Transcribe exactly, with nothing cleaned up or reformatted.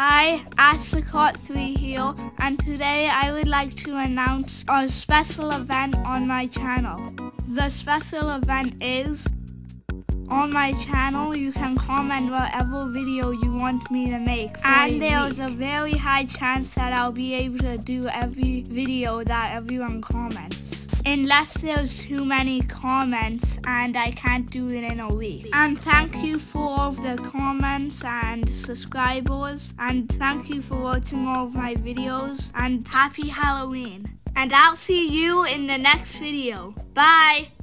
Hi, Ashleycott three here, and today I would like to announce a special event on my channel. The special event is, on my channel you can comment whatever video you want me to make, and there's a very high chance that I'll be able to do every video that everyone comments, unless there's too many comments and I can't do it in a week. And thank you for all of the comments and subscribers, and thank you for watching all of my videos, and happy Halloween. And I'll see you in the next video. Bye!